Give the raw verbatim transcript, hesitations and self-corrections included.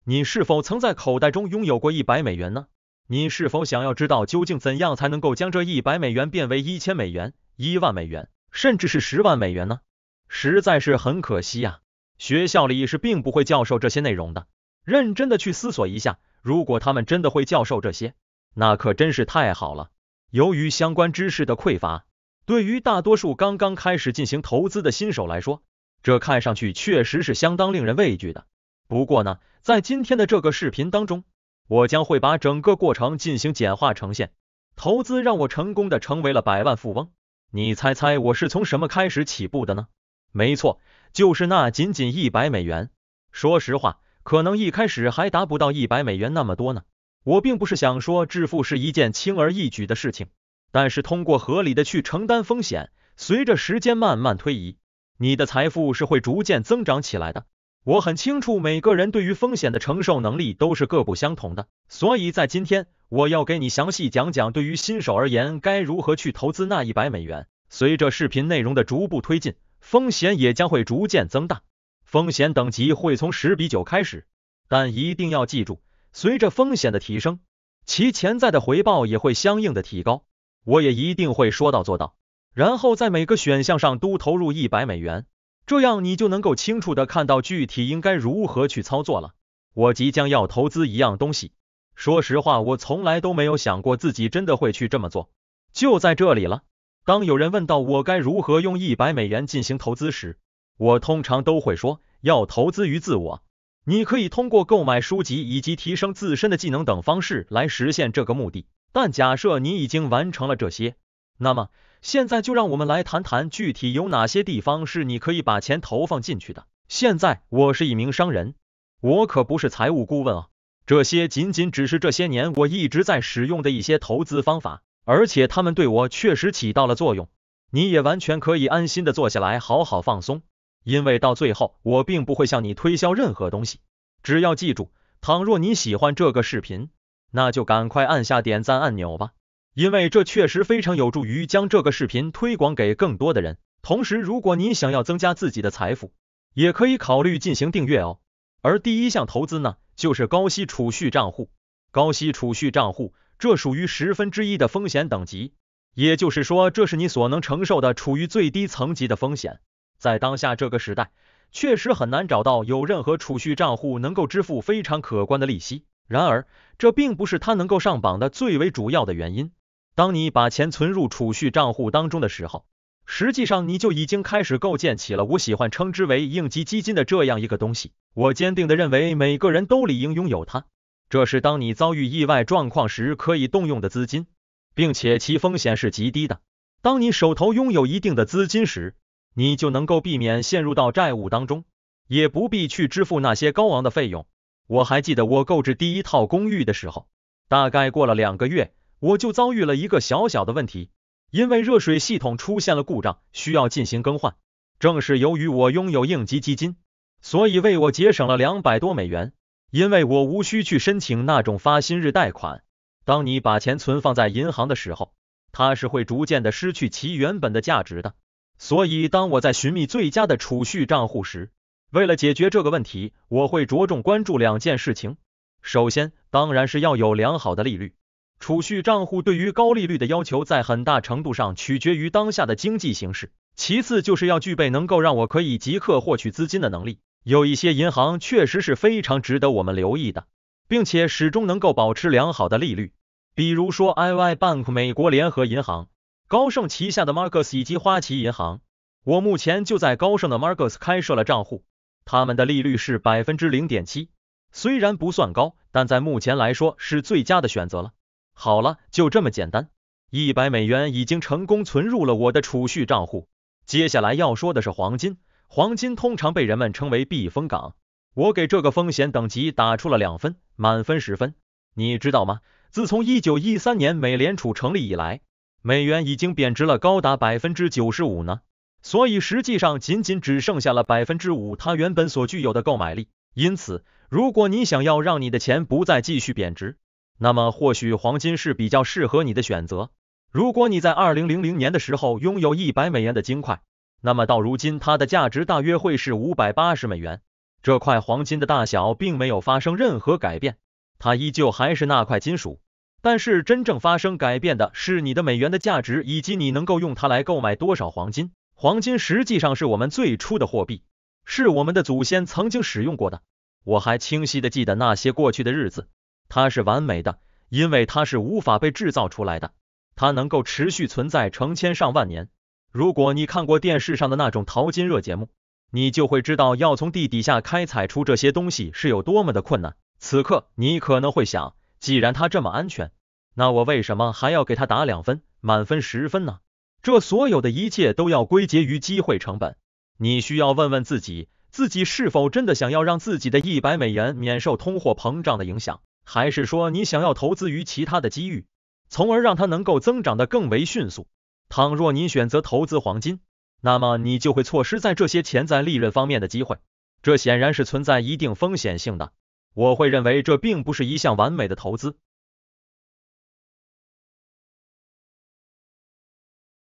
你是否曾在口袋中拥有过一百美元呢？你是否想要知道究竟怎样才能够将这一百美元变为一千美元、一万美元，甚至是十万美元呢？实在是很可惜呀、啊，学校里是并不会教授这些内容的。认真的去思索一下，如果他们真的会教授这些，那可真是太好了。由于相关知识的匮乏，对于大多数刚刚开始进行投资的新手来说，这看上去确实是相当令人畏惧的。不过呢，在今天的这个视频当中，我将会把整个过程进行简化呈现。投资让我成功的成为了百万富翁，你猜猜我是从什么开始起步的呢？没错，就是那仅仅一百美元。说实话，可能一开始还达不到一百美元那么多呢。我并不是想说致富是一件轻而易举的事情，但是通过合理的去承担风险，随着时间慢慢推移，你的财富是会逐渐增长起来的。我很清楚每个人对于风险的承受能力都是各不相同的，所以在今天我要给你详细讲讲对于新手而言该如何去投资那一百美元。随着视频内容的逐步推进，风险也将会逐渐增大，风险等级会从十比九开始，但一定要记住，随着风险的提升，其潜在的回报也会相应的提高。我也一定会说到做到，然后在每个选项上都投入一百美元，这样你就能够清楚的看到具体应该如何去操作了。我即将要投资一样东西，说实话，我从来都没有想过自己真的会去这么做。就在这里了，当有人问到我该如何用一百美元进行投资时，我通常都会说，要投资于自我。你可以通过购买书籍以及提升自身的技能等方式来实现这个目的，但假设你已经完成了这些，那么现在就让我们来谈谈具体有哪些地方是你可以把钱投放进去的。现在我是一名商人，我可不是财务顾问啊，这些仅仅只是这些年我一直在使用的一些投资方法，而且他们对我确实起到了作用。你也完全可以安心的坐下来好好放松，因为到最后我并不会向你推销任何东西。只要记住，倘若你喜欢这个视频，那就赶快按下点赞按钮吧，因为这确实非常有助于将这个视频推广给更多的人。同时，如果你想要增加自己的财富，也可以考虑进行订阅哦。而第一项投资呢，就是高息储蓄账户。高息储蓄账户，这属于十分之一的风险等级，也就是说，这是你所能承受的处于最低层级的风险。在当下这个时代，确实很难找到有任何储蓄账户能够支付非常可观的利息。然而，这并不是它能够上榜的最为主要的原因。当你把钱存入储蓄账户当中的时候，实际上你就已经开始构建起了我喜欢称之为应急基金的这样一个东西。我坚定的认为每个人都理应拥有它，这是当你遭遇意外状况时可以动用的资金，并且其风险是极低的。当你手头拥有一定的资金时，你就能够避免陷入到债务当中，也不必去支付那些高昂的费用。我还记得我购置第一套公寓的时候，大概过了两个月，我就遭遇了一个小小的问题，因为热水系统出现了故障，需要进行更换。正是由于我拥有应急基金，所以为我节省了两百多美元，因为我无需去申请那种发薪日贷款。当你把钱存放在银行的时候，它是会逐渐的失去其原本的价值的。所以当我在寻觅最佳的储蓄账户时，为了解决这个问题，我会着重关注两件事情。首先，当然是要有良好的利率。储蓄账户对于高利率的要求在很大程度上取决于当下的经济形势。其次就是要具备能够让我可以即刻获取资金的能力。有一些银行确实是非常值得我们留意的，并且始终能够保持良好的利率。比如说 I Y Bank 美国联合银行、高盛旗下的 Marcus 以及花旗银行。我目前就在高盛的 Marcus 开设了账户，他们的利率是 百分之零点七， 虽然不算高，但在目前来说是最佳的选择了。好了，就这么简单，一百美元已经成功存入了我的储蓄账户。接下来要说的是黄金。黄金通常被人们称为避风港，我给这个风险等级打出了两分，满分十分。你知道吗？自从一九一三年美联储成立以来，美元已经贬值了高达 百分之九十五 呢。所以实际上仅仅只剩下了 百分之五 它原本所具有的购买力。因此，如果你想要让你的钱不再继续贬值，那么或许黄金是比较适合你的选择。如果你在二零零零年的时候拥有一百美元的金块，那么到如今它的价值大约会是五百八十美元。 这块黄金的大小并没有发生任何改变，它依旧还是那块金属。但是真正发生改变的是你的美元的价值，以及你能够用它来购买多少黄金。黄金实际上是我们最初的货币，是我们的祖先曾经使用过的。我还清晰的记得那些过去的日子，它是完美的，因为它是无法被制造出来的，它能够持续存在成千上万年。如果你看过电视上的那种淘金热节目，你就会知道要从地底下开采出这些东西是有多么的困难。此刻你可能会想，既然它这么安全，那我为什么还要给它打两分，满分十分呢？这所有的一切都要归结于机会成本。你需要问问自己，自己是否真的想要让自己的一百美元免受通货膨胀的影响，还是说你想要投资于其他的机遇，从而让它能够增长得更为迅速。倘若你选择投资黄金，那么你就会错失在这些潜在利润方面的机会，这显然是存在一定风险性的。我会认为这并不是一项完美的投资，